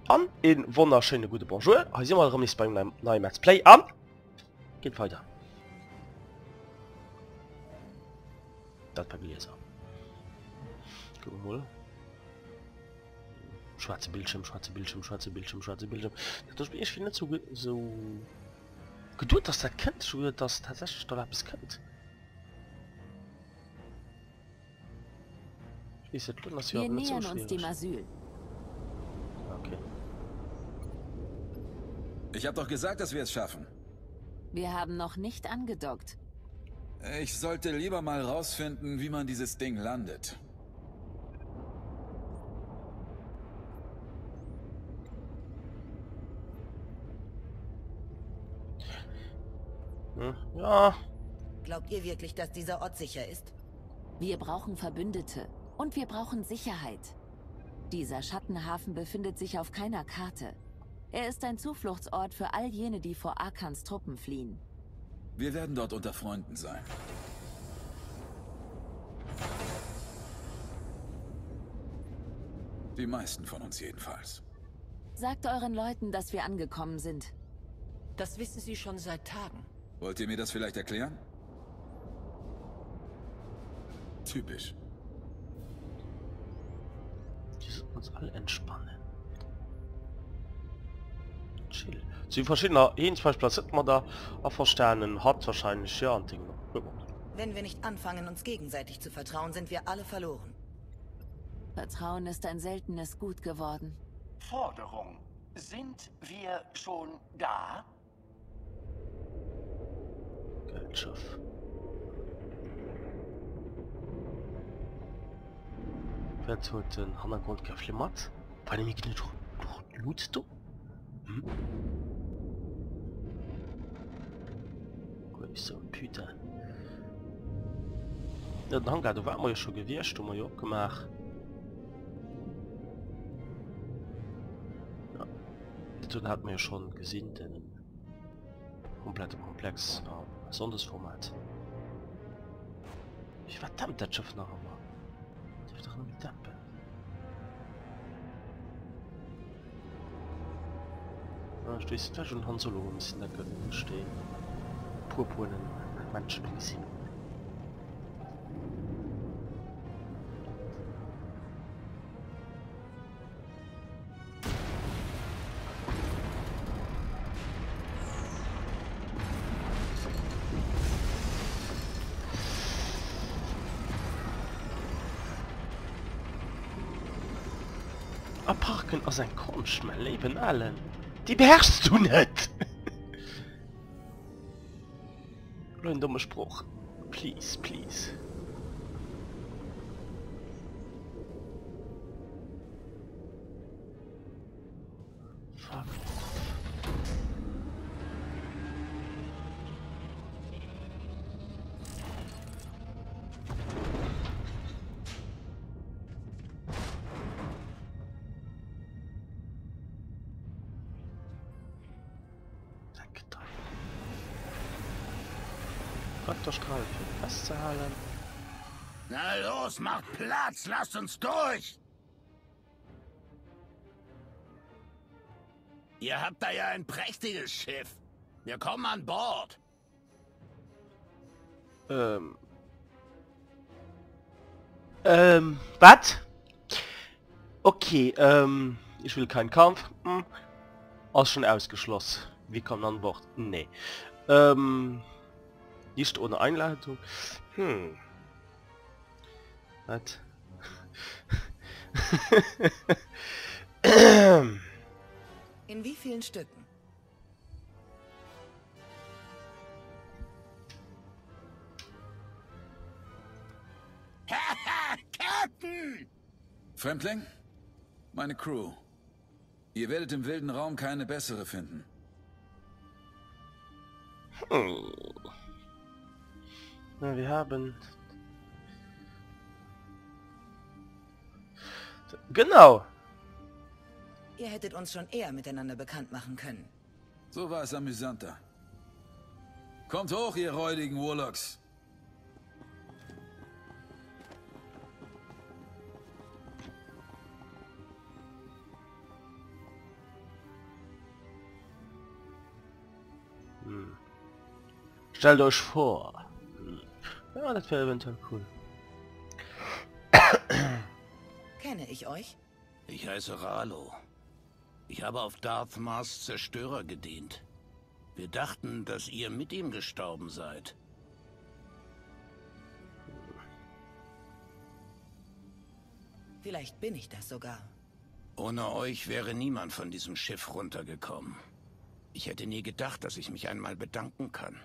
an en wunderschöne gute Bonjour. Hier sind wir beim neuen Let's Play an. Geht weiter. Das Papier ist ab. Gucken wir mal. Schwarze Bildschirm, schwarze Bildschirm, schwarze Bildschirm, schwarze Bildschirm. Das Spiel ist nicht so geduld, dass das kennt, so das tatsächlich da etwas kennt. Wir nähern uns dem Asyl. Okay. Ich habe doch gesagt, dass wir es schaffen. Wir haben noch nicht angedockt. Ich sollte lieber mal rausfinden, wie man dieses Ding landet. Ja. Glaubt ihr wirklich, dass dieser Ort sicher ist? Wir brauchen Verbündete. Und wir brauchen Sicherheit. Dieser Schattenhafen befindet sich auf keiner Karte. Er ist ein Zufluchtsort für all jene, die vor Arkans Truppen fliehen. Wir werden dort unter Freunden sein. Die meisten von uns jedenfalls. Sagt euren Leuten, dass wir angekommen sind. Das wissen sie schon seit Tagen. Wollt ihr mir das vielleicht erklären? Typisch. Die sind uns alle entspannen. Chill. So verschiedener Platz sieht man da auf der Sternen hat wahrscheinlich ja und Dinge. Wenn wir nicht anfangen, uns gegenseitig zu vertrauen, sind wir alle verloren. Vertrauen ist ein seltenes Gut geworden. Forderung. Sind wir schon da? Geldschaf. Wer tut den Hintergrund geflimmert? Weil ich nicht Loot du? Hm? Gut, so Püte. Ja, den Hangar, da waren wir ja schon gewirrscht, haben wir ja gemacht. Ja. Den hat man ja schon gesehen, den komplette Komplex, besonderes Format. Wie verdammt das Schiff noch einmal? Das ist doch nur mit Dampfe. Ja, stehst du schon Han Solo ein bisschen da können stehen. Purpurnen Menschen ein bisschen. Parken aus ein Kunst, mein Leben allen. Die beherrschst du nicht. Nur ein dummer Spruch. Please, please. Fuck. Faktorstrahl für festzuhalten. Na los, macht Platz, lasst uns durch! Ihr habt da ja ein prächtiges Schiff. Wir kommen an Bord. Was? Okay, ich will keinen Kampf. Ist schon ausgeschlossen. Wir kommen an Bord. Nee. Nicht ohne Einleitung. Was? In wie vielen Stücken? Captain! Fremdling? Meine Crew. Ihr werdet im wilden Raum keine bessere finden. Ja, wir haben... Genau! Ihr hättet uns schon eher miteinander bekannt machen können. So war es amüsanter. Kommt hoch, ihr räudigen Warlocks. Stellt euch vor. Ja, das wäre eventuell cool. Kenne ich euch? Ich heiße Ralo. Ich habe auf Darth Mars Zerstörer gedient. Wir dachten, dass ihr mit ihm gestorben seid. Vielleicht bin ich das sogar. Ohne euch wäre niemand von diesem Schiff runtergekommen. Ich hätte nie gedacht, dass ich mich einmal bedanken kann.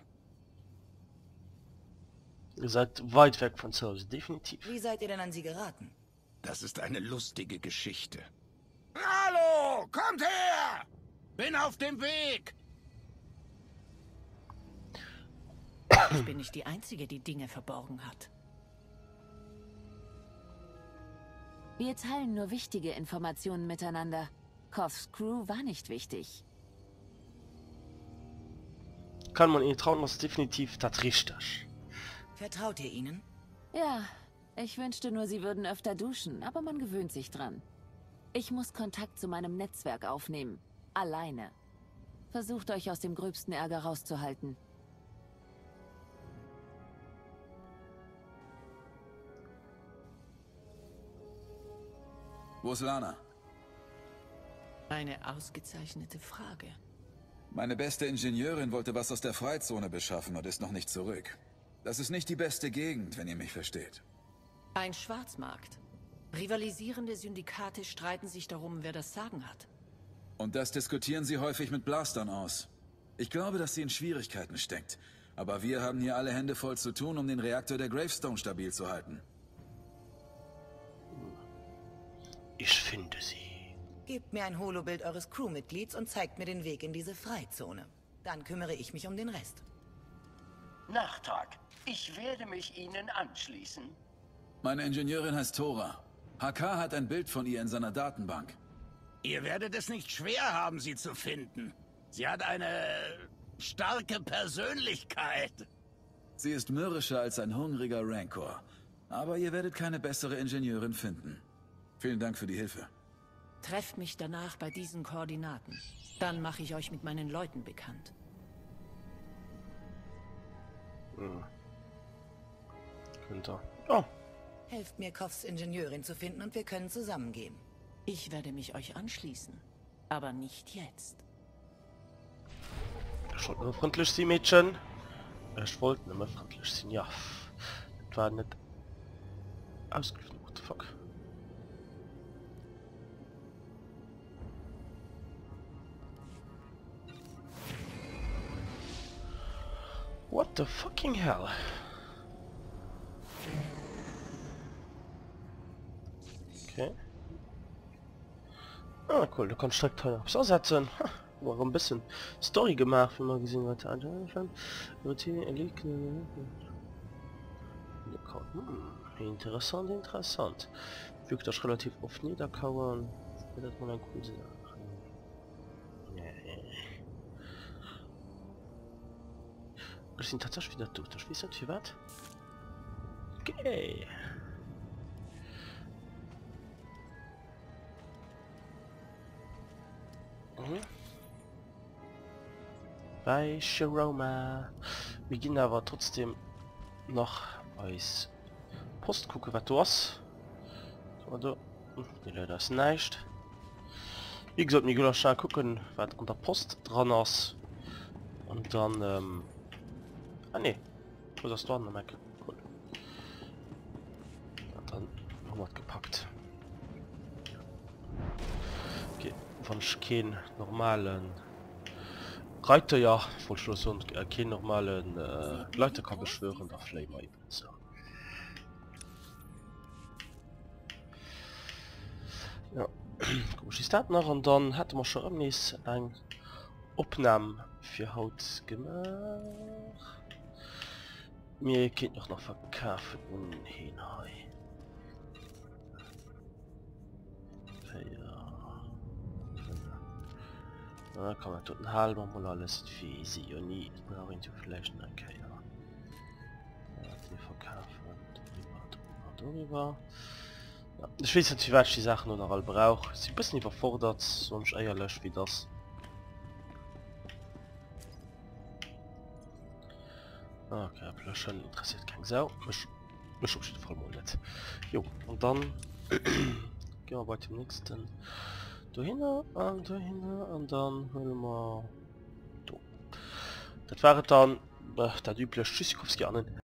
Ihr seid weit weg von zu Hause, definitiv. Wie seid ihr denn an sie geraten? Das ist eine lustige Geschichte. Hallo, kommt her! Bin auf dem Weg! Ich bin nicht die Einzige, die Dinge verborgen hat. Wir teilen nur wichtige Informationen miteinander. Koths Crew war nicht wichtig. Kann man ihnen trauen, das ist definitiv das richtig. Vertraut ihr ihnen? Ja, ich wünschte nur, sie würden öfter duschen, aber man gewöhnt sich dran. Ich muss Kontakt zu meinem Netzwerk aufnehmen. Alleine. Versucht euch aus dem gröbsten Ärger rauszuhalten. Wo ist Lana? Eine ausgezeichnete Frage. Meine beste Ingenieurin wollte was aus der Freizone beschaffen und ist noch nicht zurück. Das ist nicht die beste Gegend, wenn ihr mich versteht. Ein Schwarzmarkt. Rivalisierende Syndikate streiten sich darum, wer das Sagen hat. Und das diskutieren sie häufig mit Blastern aus. Ich glaube, dass sie in Schwierigkeiten steckt. Aber wir haben hier alle Hände voll zu tun, um den Reaktor der Gravestone stabil zu halten. Ich finde sie. Gebt mir ein Holobild eures Crewmitglieds und zeigt mir den Weg in diese Freizone. Dann kümmere ich mich um den Rest. Nachtrag. Ich werde mich Ihnen anschließen. Meine Ingenieurin heißt Thora. HK hat ein Bild von ihr in seiner Datenbank. Ihr werdet es nicht schwer haben, sie zu finden. Sie hat eine starke Persönlichkeit. Sie ist mürrischer als ein hungriger Rancor. Aber ihr werdet keine bessere Ingenieurin finden. Vielen Dank für die Hilfe. Trefft mich danach bei diesen Koordinaten. Dann mache ich euch mit meinen Leuten bekannt. Könnte. Oh. Helft mir, Koths Ingenieurin zu finden und wir können zusammengehen. Ich werde mich euch anschließen. Aber nicht jetzt. Schon nur freundlich sein, Mädchen. Ich wollte nicht mehr freundlich sein, ja. Das war nicht ausgeflucht, fuck. What the fucking hell? Okay. Ah, cool, du kannst direkt aufs Aussetzen. War ein bisschen Story gemacht, wie man gesehen hat. Interessant, interessant. Wirkt das relativ oft niederkauern. Das mal ein cool sein. Wir sind tatsächlich wieder durch. Das ist nicht was. Okay. Bei Sharoma. Wir gehen aber trotzdem noch als Post gucken, was du hast. Oder? Die Leute ist nicht. Wie gesagt, mir gleich schnell gucken, was an der Post dran ist. Und dann, ah ne, wo ist das da? Cool. Und dann haben wir gepackt. Okay, von keinen normalen Reiter, ja, von Schluss und keinen normalen Leute kann beschwören, da vielleicht mal eben so. Ja, gut, ich starte noch und dann hätte man schon am nächsten ein Aufnahme für Haut gemacht. Mir geht noch verkaufen und hinein. Ja, kann man tut einen halben mal alles für sie und nie vielleicht okay, ja. Die verkaufen drüber. Ja, ich weiß nicht, wie weit ich die Sachen noch all brauche. Sie ein bisschen überfordert, sonst eher löscht wie das. Okay, Plöschen interessiert kein Sau. Mich auf jeden Fall mal nicht. Jo, und dann gehen wir bei dem nächsten. Da hin und dann holen wir. Das wäre dann der übliche Tschüssikowski an.